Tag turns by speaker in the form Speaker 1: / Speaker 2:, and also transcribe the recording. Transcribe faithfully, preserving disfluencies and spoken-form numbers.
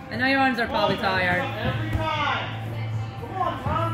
Speaker 1: I know your arms are probably tired.
Speaker 2: Every time. Come on, Tom.